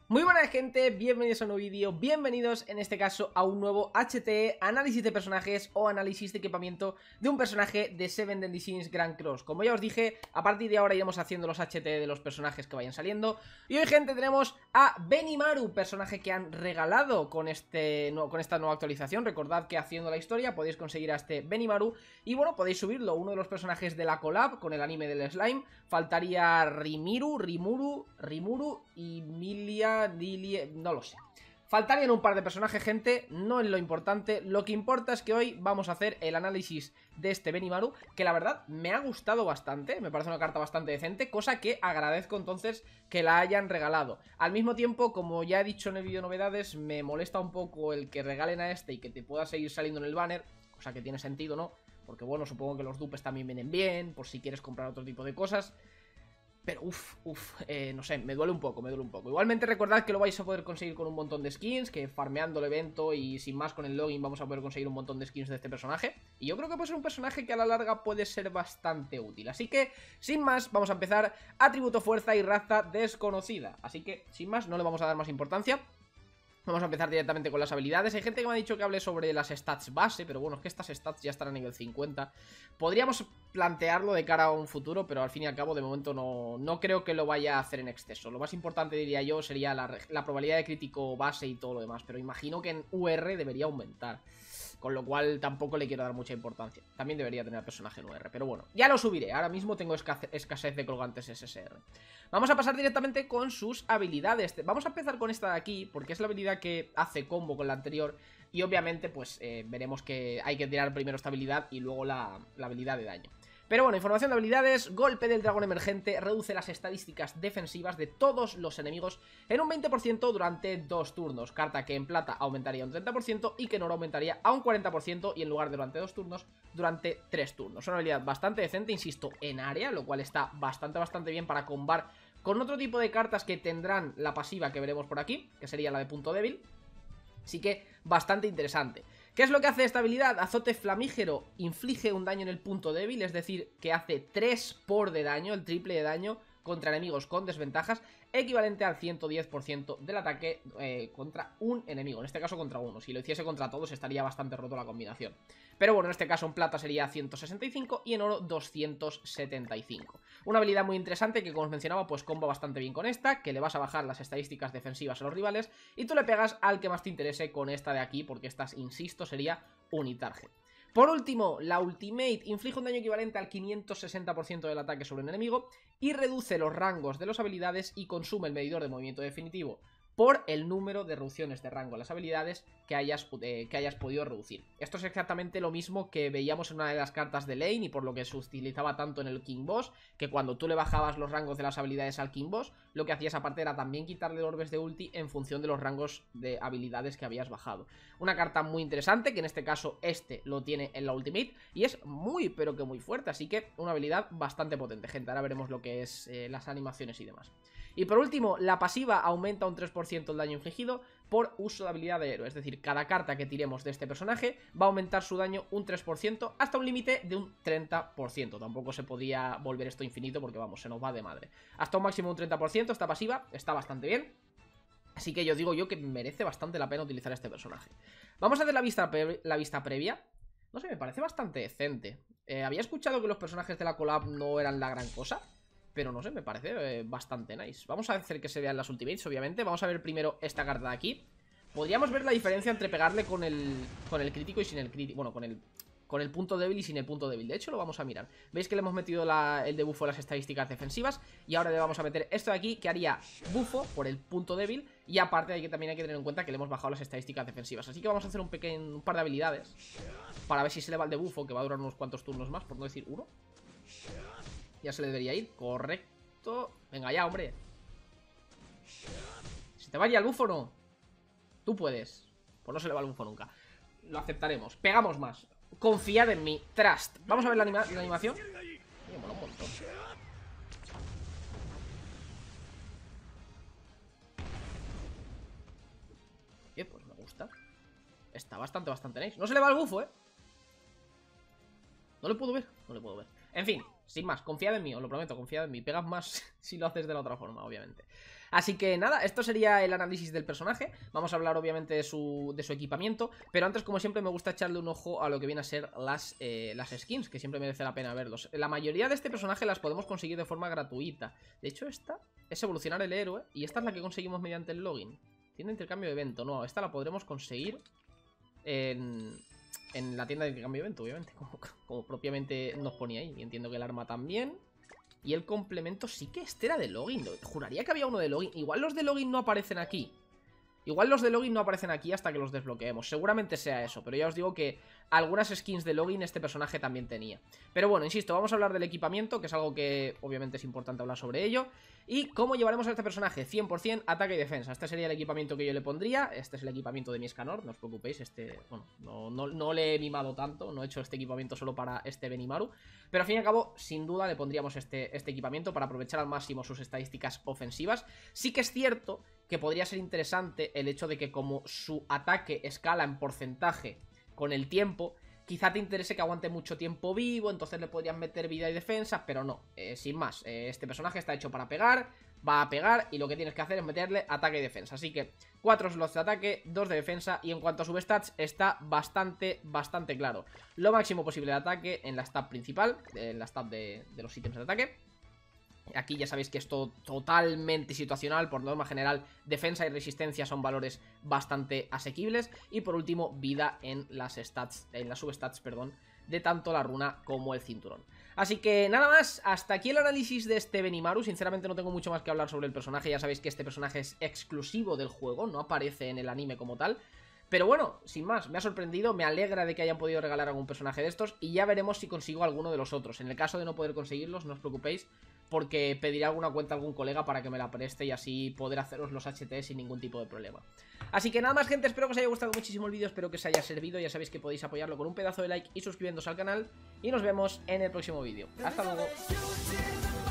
Muy buena gente, bienvenidos a un nuevo vídeo, bienvenidos en este caso a un nuevo HTE, análisis de personajes o análisis de equipamiento de un personaje de Seven Deadly Sins Grand Cross. Como ya os dije, a partir de ahora iremos haciendo los HTE de los personajes que vayan saliendo. Y hoy, gente, tenemos a Benimaru, personaje que han regalado con esta nueva actualización. Recordad que haciendo la historia podéis conseguir a este Benimaru y bueno, podéis subirlo, uno de los personajes de la collab con el anime del slime. Faltaría Rimuru y Milia, no lo sé. Faltarían un par de personajes, gente, no es lo importante. Lo que importa es que hoy vamos a hacer el análisis de este Benimaru, que la verdad me ha gustado bastante, me parece una carta bastante decente, cosa que agradezco entonces que la hayan regalado. Al mismo tiempo, como ya he dicho en el vídeo de novedades, me molesta un poco el que regalen a este y que te pueda seguir saliendo en el banner, cosa que tiene sentido, ¿no? Porque bueno, supongo que los dupes también vienen bien, por si quieres comprar otro tipo de cosas. Pero no sé, me duele un poco. Igualmente recordad que lo vais a poder conseguir con un montón de skins, que farmeando el evento y sin más con el login vamos a poder conseguir un montón de skins de este personaje. Y yo creo que puede ser un personaje que a la larga puede ser bastante útil. Así que, sin más, vamos a empezar. Atributo fuerza y raza desconocida. Así que, sin más, no le vamos a dar más importancia. Vamos a empezar directamente con las habilidades. Hay gente que me ha dicho que hable sobre las stats base, pero bueno, es que estas stats ya están a nivel 50. Podríamos plantearlo de cara a un futuro, pero al fin y al cabo de momento no creo que lo vaya a hacer en exceso. Lo más importante, diría yo, sería la probabilidad de crítico base y todo lo demás, pero imagino que en UR debería aumentar, con lo cual tampoco le quiero dar mucha importancia. También debería tener personaje en UR, pero bueno, ya lo subiré. Ahora mismo tengo escasez de colgantes SSR. Vamos a pasar directamente con sus habilidades. Vamos a empezar con esta de aquí, porque es la habilidad que hace combo con la anterior. Y obviamente pues veremos que hay que tirar primero esta habilidad y luego la habilidad de daño. Pero bueno, información de habilidades. Golpe del dragón emergente reduce las estadísticas defensivas de todos los enemigos en un 20% durante 2 turnos. Carta que en plata aumentaría un 30% y que en oro aumentaría a un 40% y en lugar de durante 2 turnos, durante 3 turnos. Una habilidad bastante decente, insisto, en área, lo cual está bastante bien para combar con otro tipo de cartas que tendrán la pasiva que veremos por aquí, que sería la de punto débil. Así que bastante interesante. ¿Qué es lo que hace esta habilidad? Azote flamígero inflige un daño en el punto débil, es decir, que hace 3 por de daño, el triple de daño contra enemigos con desventajas, equivalente al 110% del ataque contra un enemigo, en este caso contra uno. Si lo hiciese contra todos estaría bastante roto la combinación. Pero bueno, en este caso en plata sería 165 y en oro 275. Una habilidad muy interesante que, como os mencionaba, pues comba bastante bien con esta, que le vas a bajar las estadísticas defensivas a los rivales y tú le pegas al que más te interese con esta de aquí, porque esta, insisto, sería unitarget. Por último, la Ultimate inflige un daño equivalente al 560% del ataque sobre un enemigo y reduce los rangos de las habilidades y consume el medidor de movimiento definitivo por el número de reducciones de rango a las habilidades que hayas podido reducir. Esto es exactamente lo mismo que veíamos en una de las cartas de Lane y por lo que se utilizaba tanto en el King Boss, que cuando tú le bajabas los rangos de las habilidades al King Boss, lo que hacías aparte era también quitarle orbes de ulti en función de los rangos de habilidades que habías bajado. Una carta muy interesante, que en este caso este lo tiene en la Ultimate y es muy pero que muy fuerte, así que una habilidad bastante potente, gente. Ahora veremos lo que es las animaciones y demás. Y por último, la pasiva aumenta un 3% el daño infligido por uso de habilidad de héroe. Es decir, cada carta que tiremos de este personaje va a aumentar su daño un 3% hasta un límite de un 30%. Tampoco se podía volver esto infinito porque, vamos, se nos va de madre. Hasta un máximo de un 30% esta pasiva está bastante bien. Así que yo digo que merece bastante la pena utilizar este personaje. Vamos a hacer la vista previa. No sé, me parece bastante decente. Había escuchado que los personajes de la collab no eran la gran cosa, pero no sé, me parece bastante nice. Vamos a hacer que se vean las ultimates, obviamente. Vamos a ver primero esta carta de aquí. Podríamos ver la diferencia entre pegarle con el crítico y sin el crítico. Bueno, con el punto débil y sin el punto débil. De hecho, lo vamos a mirar. Veis que le hemos metido el debuffo a las estadísticas defensivas. Y ahora le vamos a meter esto de aquí, que haría buffo por el punto débil. Y aparte también hay que tener en cuenta que le hemos bajado las estadísticas defensivas. Así que vamos a hacer un par de habilidades para ver si se le va el debuffo, que va a durar unos cuantos turnos más, por no decir uno. Ya se le debería ir, correcto. Venga ya, hombre. ¿Se te va ya el bufo o no? Tú puedes. Pues no se le va el bufo nunca. Lo aceptaremos, pegamos más. Confiad en mí, trust. Vamos a ver la animación. Me mola un montón. Pues me gusta. Está bastante nice. No se le va el bufo, No le puedo ver. En fin, sin más, confiad en mí, os lo prometo, confiad en mí. Pegas más si lo haces de la otra forma, obviamente. Así que nada, esto sería el análisis del personaje. Vamos a hablar obviamente de su equipamiento, pero antes, como siempre, me gusta echarle un ojo a lo que viene a ser las skins, que siempre merece la pena verlos. La mayoría de este personaje las podemos conseguir de forma gratuita. De hecho, esta es evolucionar el héroe, y esta es la que conseguimos mediante el login. Tiene intercambio de evento, no, esta la podremos conseguir en la tienda de intercambio de evento, obviamente, como propiamente nos ponía ahí. Y entiendo que el arma también. Y el complemento sí que este era de login. Juraría que había uno de login. Igual los de login no aparecen aquí. Igual los de login no aparecen aquí hasta que los desbloqueemos. Seguramente sea eso, pero ya os digo que algunas skins de login este personaje también tenía. Pero bueno, insisto, vamos a hablar del equipamiento, que es algo que obviamente es importante hablar sobre ello. Y cómo llevaremos a este personaje: 100% ataque y defensa. Este sería el equipamiento que yo le pondría. Este es el equipamiento de mi Escanor, no os preocupéis. Bueno, no le he mimado tanto, no he hecho este equipamiento solo para este Benimaru. Pero al fin y al cabo, sin duda le pondríamos este equipamiento para aprovechar al máximo sus estadísticas ofensivas. Sí que es cierto que podría ser interesante el hecho de que, como su ataque escala en porcentaje con el tiempo, quizá te interese que aguante mucho tiempo vivo, entonces le podrías meter vida y defensa, pero no, sin más. Este personaje está hecho para pegar, va a pegar, y lo que tienes que hacer es meterle ataque y defensa. Así que 4 slots de ataque, 2 de defensa, y en cuanto a substats está bastante claro. Lo máximo posible de ataque en la stat principal, en la stat de los ítems de ataque. Aquí ya sabéis que es todo totalmente situacional. Por norma general, defensa y resistencia son valores bastante asequibles. Y por último, vida en las stats, en las substats, perdón, de tanto la runa como el cinturón. Así que nada más, hasta aquí el análisis de este Benimaru. Sinceramente no tengo mucho más que hablar sobre el personaje. Ya sabéis que este personaje es exclusivo del juego, no aparece en el anime como tal. Pero bueno, sin más, me ha sorprendido, me alegra de que hayan podido regalar algún personaje de estos, y ya veremos si consigo alguno de los otros. En el caso de no poder conseguirlos, no os preocupéis, porque pediré alguna cuenta a algún colega para que me la preste y así poder haceros los HT sin ningún tipo de problema. Así que nada más, gente, espero que os haya gustado muchísimo el vídeo, espero que os haya servido. Ya sabéis que podéis apoyarlo con un pedazo de like y suscribiéndose al canal, y nos vemos en el próximo vídeo. Hasta luego.